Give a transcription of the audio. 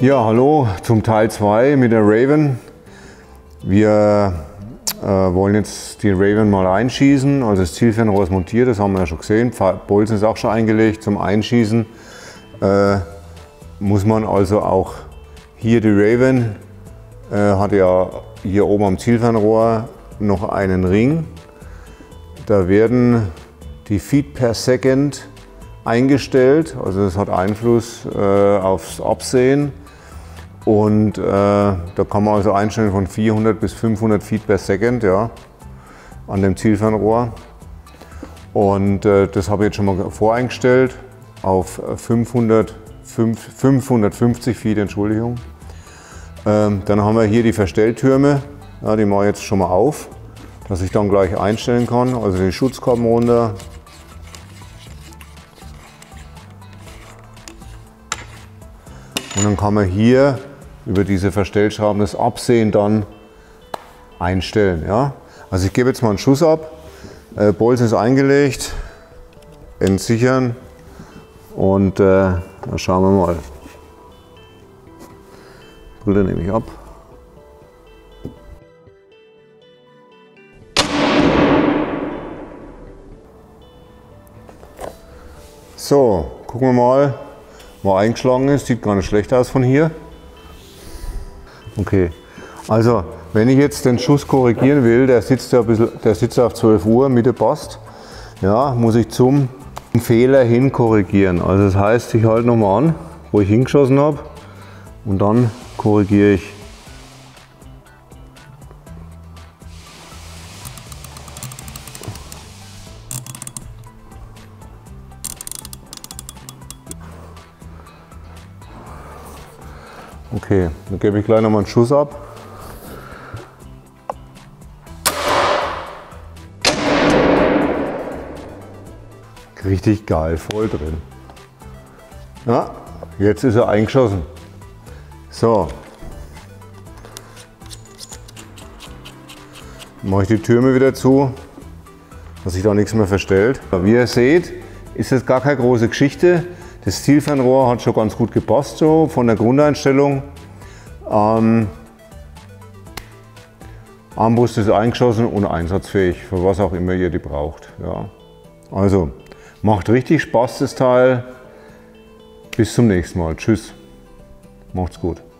Ja, hallo zum Teil 2 mit der Raven. Wir wollen jetzt die Raven mal einschießen. Also das Zielfernrohr ist montiert, das haben wir ja schon gesehen. Bolzen ist auch schon eingelegt. Zum Einschießen muss man also auch hier die Raven hat ja hier oben am Zielfernrohr noch einen Ring. Da werden die Feet per Second eingestellt, also das hat Einfluss aufs Absehen. Und da kann man also einstellen von 400 bis 500 Feet per Second, ja, an dem Zielfernrohr. Und das habe ich jetzt schon mal voreingestellt auf 550 Feet, Entschuldigung. Dann haben wir hier die Verstelltürme, ja, die mache ich jetzt schon mal auf, dass ich dann gleich einstellen kann. Also die Schutzkappen runter. Und dann kann man hier über diese Verstellschrauben das Absehen dann einstellen. Ja? Also ich gebe jetzt mal einen Schuss ab. Bolzen ist eingelegt, entsichern und dann schauen wir mal. Brille nehme ich ab. So, gucken wir mal, wo eingeschlagen ist. Sieht gar nicht schlecht aus von hier. Okay, also wenn ich jetzt den Schuss korrigieren will, der sitzt ja ein bisschen, der sitzt auf 12 Uhr, Mitte passt, ja, muss ich zum Fehler hin korrigieren. Also das heißt, ich halte nochmal an, wo ich hingeschossen habe und dann korrigiere ich. Okay, dann gebe ich gleich nochmal einen Schuss ab. Richtig geil, voll drin. Ja, jetzt ist er eingeschossen. So. Mache ich die Türme wieder zu, dass sich da nichts mehr verstellt. Wie ihr seht, ist das gar keine große Geschichte. Das Zielfernrohr hat schon ganz gut gepasst, so von der Grundeinstellung. Armbrust ist eingeschossen und einsatzfähig, für was auch immer ihr die braucht. Ja. Also, macht richtig Spaß das Teil. Bis zum nächsten Mal. Tschüss. Macht's gut.